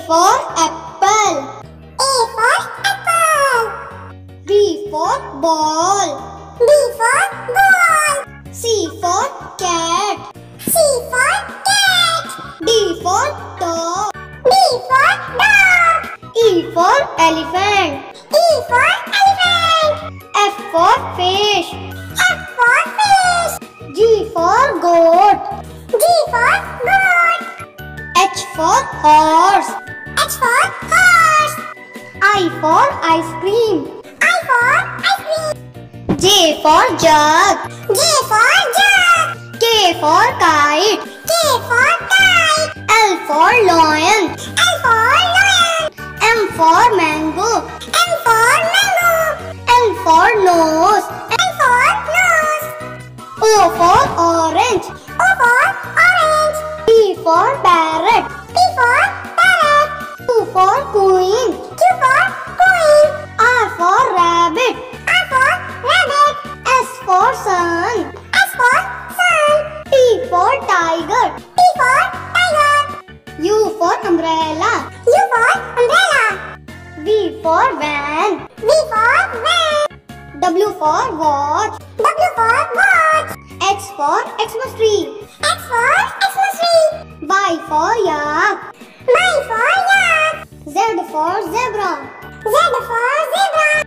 for apple. A for apple. B for ball. B for ball. C for cat. C for cat. D for dog. D for dog. E for elephant. E for elephant. F for fish. F for fish. G for goat. G for goat. H for horse. H for horse. I for ice cream. I for ice cream. J for jug. J for jug. K for kite. K for kite. L for lion. L for lion. M for mango. M for mango. N for nose. N for nose. O for orange. O for orange. P for parrot. P for parrot. Q for queen. Q for queen. R for rabbit. R for rabbit. S for sun. S for sun. T for tiger. T for tiger. U for umbrella. U for umbrella. V for van. V for van. W for watch. W for watch. X for Xmas tree. X for Xmas tree. Y for yak. Y for yak. Z for zebra. Z for zebra.